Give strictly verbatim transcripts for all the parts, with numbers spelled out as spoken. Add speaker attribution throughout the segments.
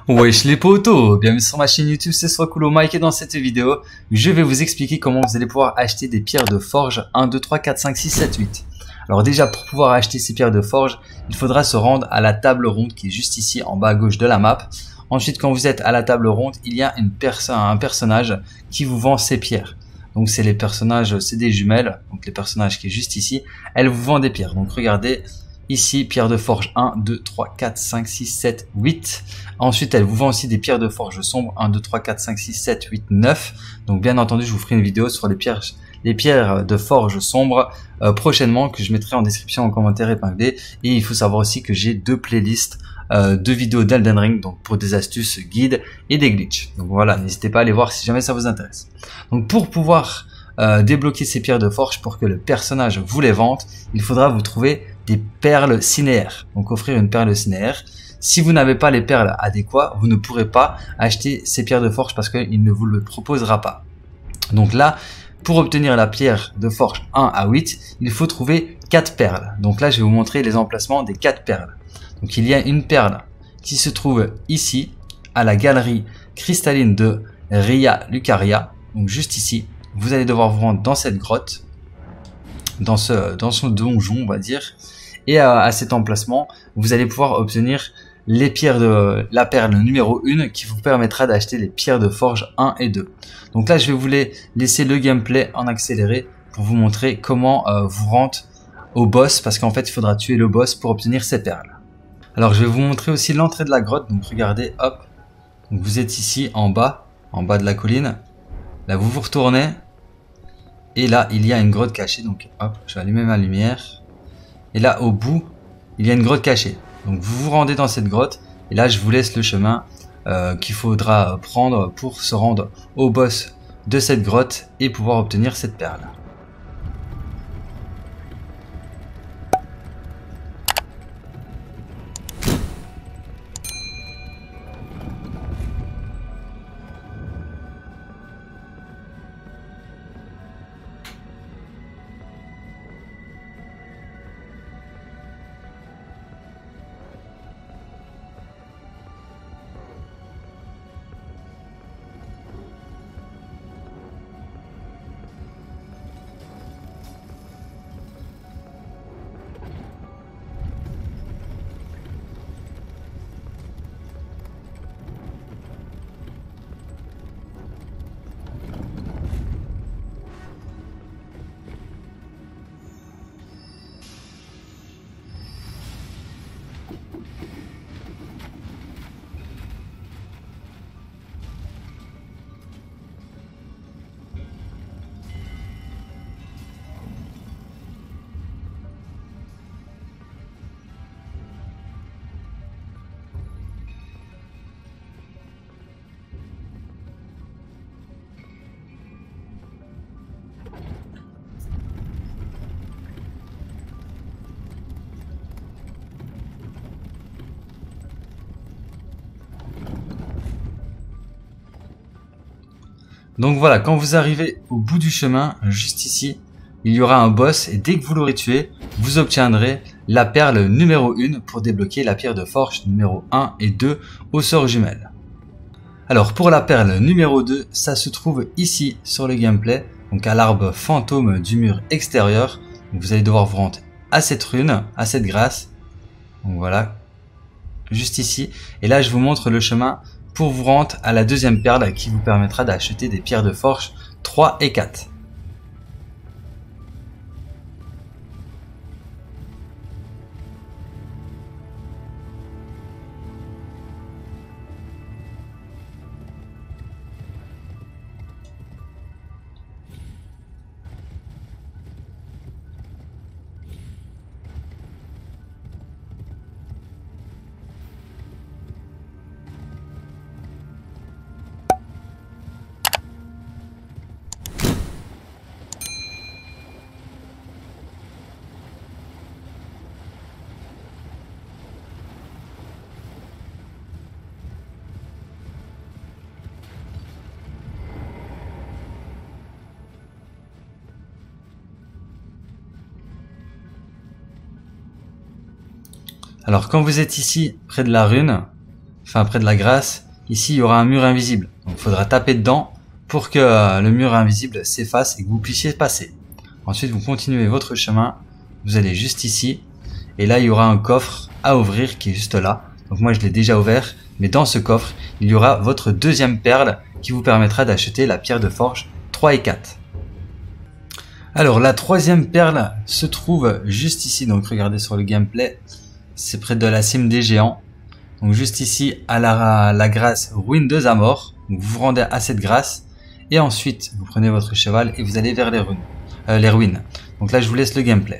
Speaker 1: Wesh les potos, bienvenue sur ma chaîne YouTube, c'est Swakulo Mike et dans cette vidéo, je vais vous expliquer comment vous allez pouvoir acheter des pierres de forge un, deux, trois, quatre, cinq, six, sept, huit. Alors déjà pour pouvoir acheter ces pierres de forge, il faudra se rendre à la table ronde qui est juste ici en bas à gauche de la map. Ensuite quand vous êtes à la table ronde, il y a une perso un personnage qui vous vend ces pierres. Donc c'est les personnages, c'est des jumelles, donc les personnages qui est juste ici, elles vous vendent des pierres. Donc regardez. Ici, pierre de forge un, deux, trois, quatre, cinq, six, sept, huit. Ensuite, elle vous vend aussi des pierres de forge sombre un, deux, trois, quatre, cinq, six, sept, huit, neuf. Donc bien entendu, je vous ferai une vidéo sur les pierres, les pierres de forge sombre euh, prochainement que je mettrai en description, en commentaire épinglé. Et il faut savoir aussi que j'ai deux playlists euh, de vidéos d'Elden Ring, donc pour des astuces, guides et des glitches. Donc voilà, n'hésitez pas à aller voir si jamais ça vous intéresse. Donc pour pouvoir euh, débloquer ces pierres de forge pour que le personnage vous les vende, il faudra vous trouver des perles cinéaires. Donc offrir une perle cinéaire. Si vous n'avez pas les perles adéquates, vous ne pourrez pas acheter ces pierres de forge parce qu'il ne vous le proposera pas. Donc là, pour obtenir la pierre de forge un à huit, il faut trouver quatre perles. Donc là, je vais vous montrer les emplacements des quatre perles. Donc il y a une perle qui se trouve ici, à la galerie cristalline de Ria Lucaria. Donc juste ici, vous allez devoir vous rendre dans cette grotte, dans ce dans son donjon, on va dire. Et à, à cet emplacement, vous allez pouvoir obtenir les pierres de la perle numéro un qui vous permettra d'acheter les pierres de forge un et deux. Donc là, je vais vous laisser le gameplay en accéléré pour vous montrer comment euh, vous rendre au boss, parce qu'en fait, il faudra tuer le boss pour obtenir ces perles. Alors, je vais vous montrer aussi l'entrée de la grotte. Donc regardez, hop. Donc, vous êtes ici en bas, en bas de la colline. Là, vous vous retournez. Et là, il y a une grotte cachée. Donc hop, je vais allumer ma lumière. Et là, au bout, il y a une grotte cachée. Donc, vous vous rendez dans cette grotte. Et là, je vous laisse le chemin euh, qu'il faudra prendre pour se rendre au boss de cette grotte et pouvoir obtenir cette perle. Donc voilà, quand vous arrivez au bout du chemin, juste ici, il y aura un boss et dès que vous l'aurez tué, vous obtiendrez la perle numéro un pour débloquer la pierre de forge numéro un et deux au sort jumelle. Alors pour la perle numéro deux, ça se trouve ici sur le gameplay, donc à l'arbre fantôme du mur extérieur. Donc vous allez devoir vous rendre à cette rune, à cette grâce. Donc voilà, juste ici. Et là je vous montre le chemin pour vous rendre à la deuxième perle qui vous permettra d'acheter des pierres de forge trois et quatre. Alors quand vous êtes ici près de la rune, enfin près de la grâce, ici il y aura un mur invisible. Donc il faudra taper dedans pour que euh, le mur invisible s'efface et que vous puissiez passer. Ensuite vous continuez votre chemin, vous allez juste ici, et là il y aura un coffre à ouvrir qui est juste là. Donc moi je l'ai déjà ouvert, mais dans ce coffre, il y aura votre deuxième perle qui vous permettra d'acheter la pierre de forge trois et quatre. Alors la troisième perle se trouve juste ici, donc regardez sur le gameplay, c'est près de la cime des géants. Donc juste ici à la, la grâce ruine de Zamor, donc vous vous rendez à cette grâce et ensuite vous prenez votre cheval et vous allez vers les ruines. Euh, les ruines. Donc là je vous laisse le gameplay.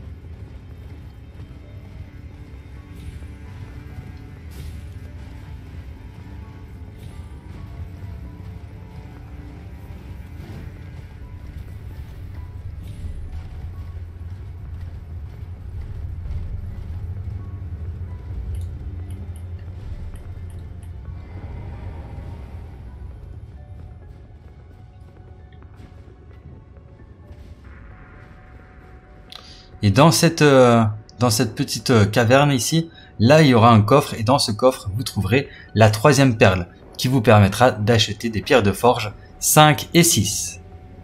Speaker 1: Et dans cette, euh, dans cette petite euh, caverne ici, là il y aura un coffre et dans ce coffre vous trouverez la troisième perle qui vous permettra d'acheter des pierres de forge cinq et six.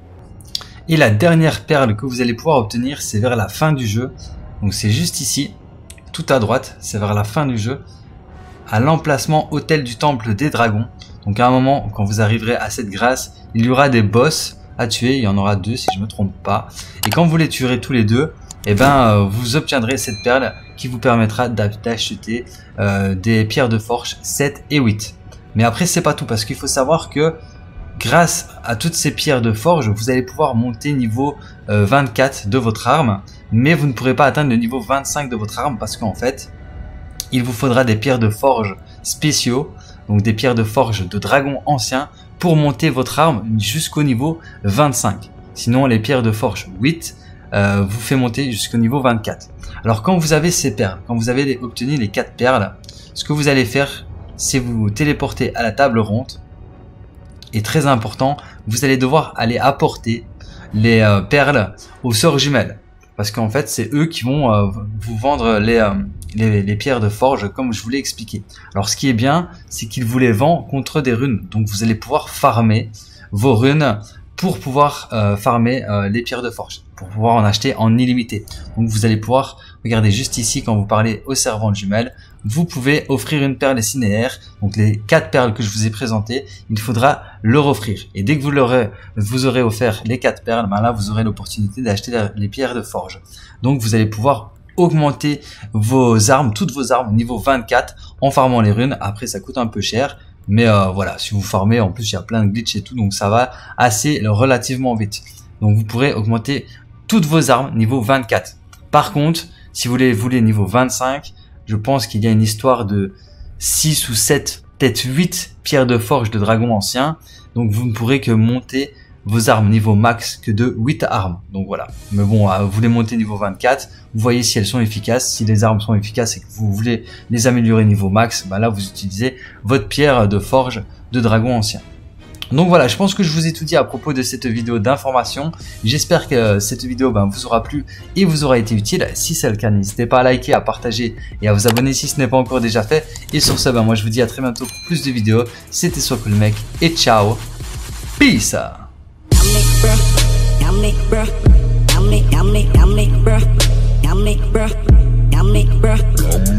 Speaker 1: Et la dernière perle que vous allez pouvoir obtenir, c'est vers la fin du jeu. Donc c'est juste ici, tout à droite, c'est vers la fin du jeu, à l'emplacement hôtel du temple des dragons. Donc à un moment, quand vous arriverez à cette grâce, il y aura des boss à tuer, il y en aura deux si je me trompe pas. Et quand vous les tuerez tous les deux, et eh ben euh, vous obtiendrez cette perle qui vous permettra d'acheter euh, des pierres de forge sept et huit. Mais après c'est pas tout, parce qu'il faut savoir que grâce à toutes ces pierres de forge, vous allez pouvoir monter niveau euh, vingt-quatre de votre arme, mais vous ne pourrez pas atteindre le niveau vingt-cinq de votre arme parce qu'en fait, il vous faudra des pierres de forge spéciaux, donc des pierres de forge de dragon ancien pour monter votre arme jusqu'au niveau vingt-cinq. Sinon les pierres de forge huit Euh, vous fait monter jusqu'au niveau vingt-quatre. Alors quand vous avez ces perles, quand vous avez obtenu les quatre perles, ce que vous allez faire, c'est vous téléporter à la table ronde. Et très important, vous allez devoir aller apporter les euh, perles aux sœurs jumelles. Parce qu'en fait, c'est eux qui vont euh, vous vendre les, euh, les, les pierres de forge comme je vous l'ai expliqué. Alors ce qui est bien, c'est qu'ils vous les vendent contre des runes. Donc vous allez pouvoir farmer vos runes pour pouvoir euh, farmer euh, les pierres de forge, pour pouvoir en acheter en illimité. Donc vous allez pouvoir, regardez juste ici quand vous parlez aux servantes jumelles, vous pouvez offrir une perle cinéaire, donc les quatre perles que je vous ai présentées, il faudra leur offrir. Et dès que vous, l'aurez, vous aurez offert les quatre perles, ben là vous aurez l'opportunité d'acheter les pierres de forge. Donc vous allez pouvoir augmenter vos armes, toutes vos armes niveau vingt-quatre en farmant les runes. Après ça coûte un peu cher, mais euh, voilà, si vous farmez, en plus il y a plein de glitch et tout, donc ça va assez relativement vite. Donc vous pourrez augmenter toutes vos armes niveau vingt-quatre. Par contre, si vous les voulez niveau vingt-cinq, je pense qu'il y a une histoire de six ou sept, peut-être huit pierres de forge de dragon ancien. Donc vous ne pourrez que monter vos armes niveau max que de huit armes. Donc voilà. Mais bon, vous les montez niveau vingt-quatre, vous voyez si elles sont efficaces. Si les armes sont efficaces et que vous voulez les améliorer niveau max, bah là vous utilisez votre pierre de forge de dragon ancien. Donc voilà, je pense que je vous ai tout dit à propos de cette vidéo d'information. J'espère que cette vidéo ben, vous aura plu et vous aura été utile. Si c'est le cas, n'hésitez pas à liker, à partager et à vous abonner si ce n'est pas encore déjà fait. Et sur ce, ben, moi je vous dis à très bientôt pour plus de vidéos. C'était SoCoolMec et ciao. Peace. Bruh.